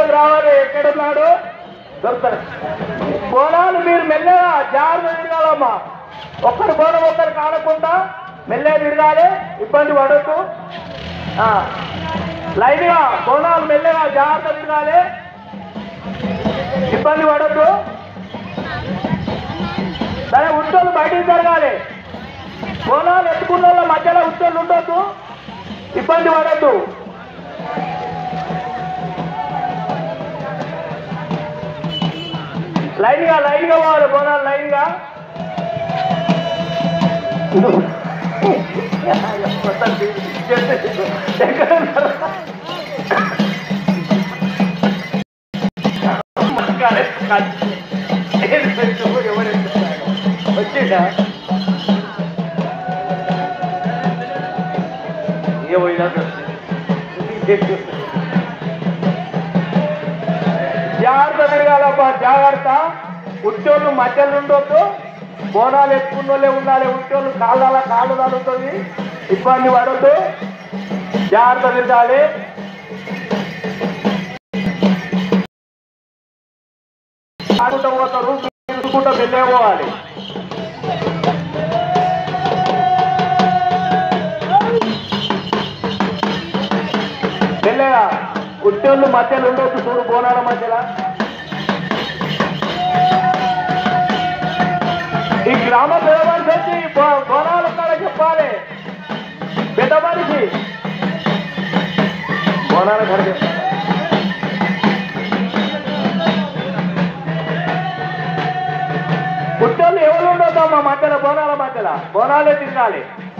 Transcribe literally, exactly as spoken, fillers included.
బయటకు రావాలి. ఎక్కడున్నాడు దొరుకుతాడు. బోనాలు మీరు మెల్లగా జాగ్రత్త తిరగాలమ్మా. ఒక్కరు బోనం ఒక్కరు కానకుండా మెల్లగా తిరగాలి. ఇబ్బంది పడద్దు. లైన్గా బోనాలు మెల్లగా జాగ్రత్త తిరగాలి. ఇబ్బంది పడద్దు. సరే ఉత్తోళ్ళు బయటికి జరగాలి. బోనాలు ఎత్తుకున్న వాళ్ళ మధ్యలో ఉత్తోళ్ళు ఉండొద్దు. ఇబ్బంది పడద్దు. లైన్గా లైన్గా పోవాలి. బోనాలు లైన్గా. వచ్చిందా ఏమైనా జాగ్రత్త తిరగాలబ్బా. జాగ్రత్త. ఉట్టోళ్ళు మధ్యలో ఉండొద్దు. బోనాలు ఎత్తుకున్న వాళ్ళే ఉండాలి. ఉట్టోళ్ళు కాళ్ళ కాళ్ళు తడుతుంది. ఇబ్బంది పడద్దు. జాగ్రత్త తిరగాలి. ఆడుకుంటూ పోతారు. చూసుకుంటూ వెళ్ళే పోవాలి. వెళ్ళగా ఉట్టోళ్ళు మధ్యలో ఉండొచ్చు. చూడు బోనాల మధ్యలో. ఈ గ్రామ పెద్ద మనిషి వచ్చి బోనాలు కాడ చెప్పాలి. పెద్ద మనిషి బోనాల కాడ చెప్పాలి. పుట్టోళ్ళు ఎవరు ఉండొద్దమ్మా మధ్యలో. బోనాల మధ్యలో బోనాలే తిరగాలి.